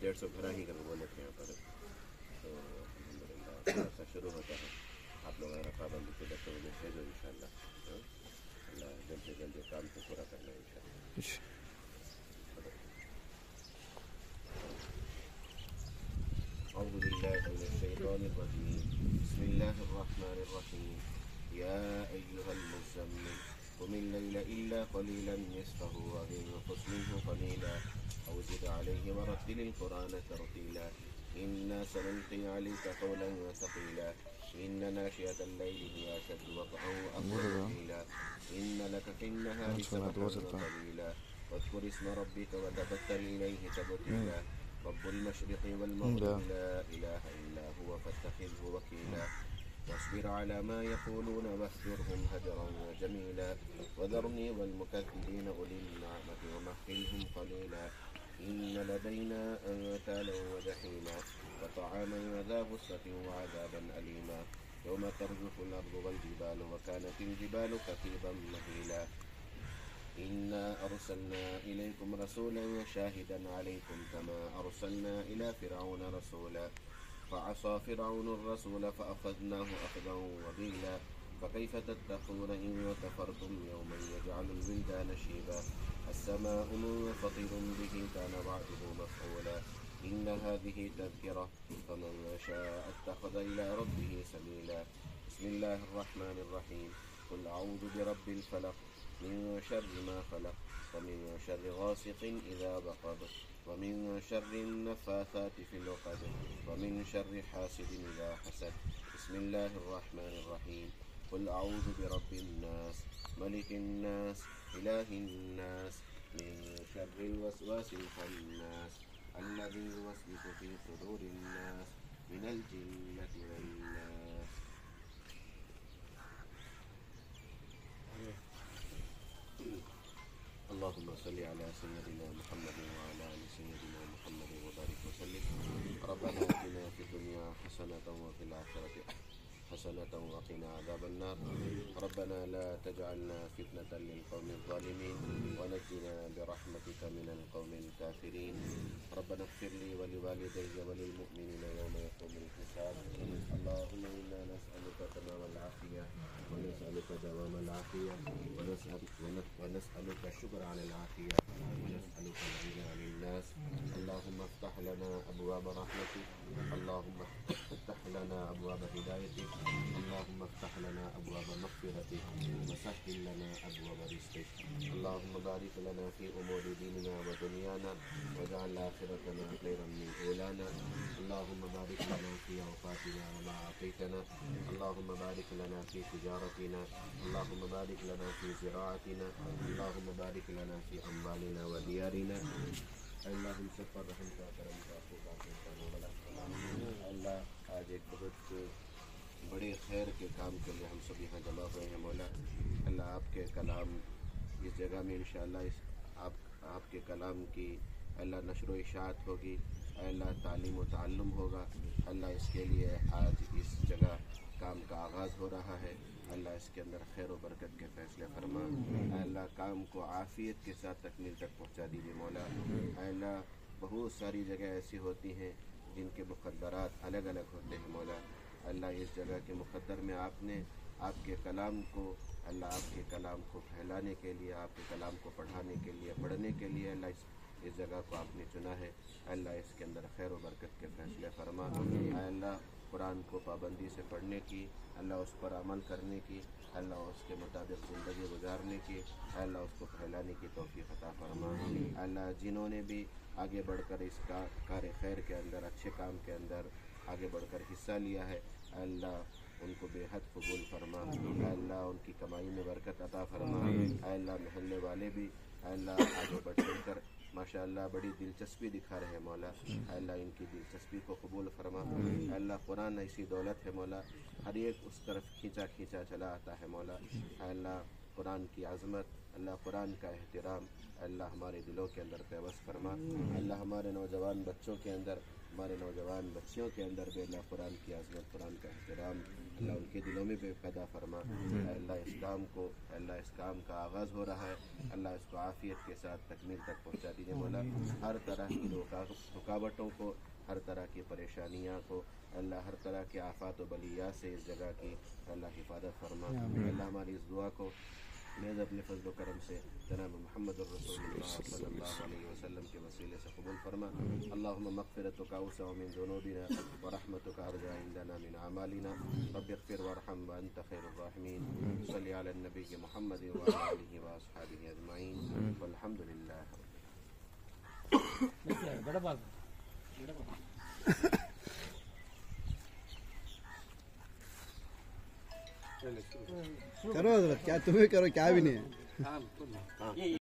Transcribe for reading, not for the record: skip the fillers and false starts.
150 گھر ہی کر بولے تھے یہاں پر. تو الحمدللہ ایسا شروع ہوتا ہے. آپ لوگ اگر پابندی سے 10 بجے بھیجو ان شاء اللہ. اللہ جلد سے جلد کام کو پورا کرنا ہے ان شاء اللہ. أعوذ بالله من الشيطان الرجيم. بسم الله الرحمن الرحيم. يا أيها المزمل قم الليل إلا قليلا نصفه أو انقص منه قليلا أو زد عليه ورتل القرآن ترتيلا إنا سنلقي عليك قولا ثقيلا إن ناشئة الليل هي أشد وطئا وأقوم قيلا إن لك في النهار سبحا طويلا واذكر اسم ربك وتبتل إليه تبتيلا رب المشرق والمغرب لا إله إلا هو فاتخذه وكيلا واصبر على ما يقولون واهجرهم هجرا جميلا وذرني والمكذبين أولي النعمة ومهلهم قليلا إن لدينا أنكالا وجحيما وطعاما ذا غصة وعذابا أليما يوم ترجف الأرض والجبال وكانت الجبال كثيبا مهيلا إنا أرسلنا إليكم رسولا شاهدا عليكم كما أرسلنا إلى فرعون رسولا فعصى فرعون الرسول فأخذناه أخذا وبيلا فكيف تتقون إن كفرتم يوما يجعل الولدان شيبا السماء منفطر به كان وعده مفعولا إن هذه تذكرة فمن شاء اتخذ إلى ربه سبيلا بسم الله الرحمن الرحيم قل أعوذ برب الفلق من شر ما خلق ومن شر غاسق إذا وقب ومن شر النفاثات في العقد ومن شر حاسد إذا حسد بسم الله الرحمن الرحيم قل أعوذ برب الناس ملك الناس إله الناس من شر الوسواس الخناس الذي يوسوس في صدور الناس من الجنة والناس. اللهم صل على سيدنا محمد وعلى آل سيدنا محمد وبارك وسلم. ربنا آتنا في الدنيا حسنة وفي الآخرة حسنة وقنا عذاب النار. ربنا لا تجعلنا فتنة للقوم الظالمين ونجنا برحمتك من القوم الكافرين. ربنا اغفر لي ولوالدي وللمؤمنين يوم يقوم الحساب. اللهم إنا نسألك تمام العافية ونسألك دوام العافية ونسألك الشكر على العافية ونسألك الغنى عن الناس. اللهم افتح لنا أبواب رحمتك. اللهم افتح لنا أبواب هدايتك. اللهم افتح لنا أبواب مغفرتك وسهل لنا أبواب رزقك. اللهم بارك لنا في أمور ديننا ودنيانا واجعل آخرتنا خيرا من أولانا. اللهم بارك لنا في أوقاتنا وما أعطيتنا. اللهم بارك لنا في تجارتنا. اللهم بارك لنا في زراعتنا. اللهم بارك لنا في أموالنا وديارنا. اللہ ہم سب پر رحم کا کرم کا اللہ آج ایک بہت بڑے خیر کے کام کے لیے ہم سب یہاں جمع ہوئے ہیں مولا. اللہ آپ کے کلام اس جگہ میں انشاءاللہ آپ کے کلام کی اللہ نشر و اشاعت ہوگی. اللہ تعلیم و تعلم ہوگا. اللہ اس کے لیے آج اس جگہ کام کا آغاز ہو رہا ہے. اللہ اس کے اندر خیر و برکت کے فیصلے فرما. اللہ کام کو عافیت کے ساتھ تکمیل تک پہنچا دیجیے مولا. اللہ بہت ساری جگہ ایسی ہوتی ہیں جن کے مقدرات الگ الگ ہوتے ہیں مولا. اللہ اس جگہ کے مقدر میں آپ نے آپ کے کلام کو اللہ آپ کے کلام کو پھیلانے کے لیے آپ کے کلام کو پڑھانے کے لیے پڑھنے کے لیے اللہ اس جگہ کو آپ نے چنا ہے. اللہ اس کے اندر خیر و برکت کے فیصلے فرما. اللہ قرآن کو پابندی سے پڑھنے کی, اللہ اس پر عمل کرنے کی, اللہ اس کے مطابق زندگی گزارنے کی, اللہ اس کو پھیلانے کی توفیق عطا فرما. اللہ جنہوں نے بھی آگے بڑھ کر اس کار خیر کے اندر اچھے کام کے اندر آگے بڑھ کر حصہ لیا ہے, اللہ ان کو بے حد قبول فرما. اللہ ان کی کمائی میں برکت عطا فرما. اللہ محلے والے بھی اللہ آگے بڑھ کر ماشاء اللہ بڑی دلچسپی دکھا رہے ہیں مولا. اللہ ان کی دلچسپی کو قبول فرما. اللہ قرآن ایسی دولت ہے مولا, ہر ایک اس طرف کھینچا چلا آتا ہے مولا. اللہ قرآن کی عظمت اللہ قرآن کا احترام اللہ ہمارے دلوں کے اندر پیوست فرما، اللہ ہمارے نوجوان بچوں کے اندر، ہمارے نوجوان بچیوں کے اندر بھی اللہ قرآن کی عظمت، قرآن کا احترام اللہ ان کے دلوں میں پیدا فرما۔ اللہ اس کام کو، اللہ اس کام کا آغاز ہو رہا ہے، اللہ اس کو عافیت کے ساتھ تکمیل تک پہنچا دیجیے مولا۔ ہر طرح کی رکاوٹوں کو، ہر طرح کی پریشانیاں کو، اللہ ہر طرح کے آفات و بلیات سے اس جگہ کی اللہ حفاظت فرما۔ اللہ ہماری اس دعا کو محض اپنے فضل و کرم سے جناب محمد الرسول اللہ صلی اللہ علیہ وسلم کے وسیلے سے قبول فرما۔ اللہم مغفرتک اوسع من ذنوبنا ورحمتک ارجع عندنا من اعمالنا رب اغفر وارحم وانت خیر الراحمین۔ صلی علی النبی محمد وعلی آلہ واصحابہ اجمعین والحمد للہ۔ بڑا بات کرو حضرت، کیا تمہیں کرو، کیا بھی نہیں ہے۔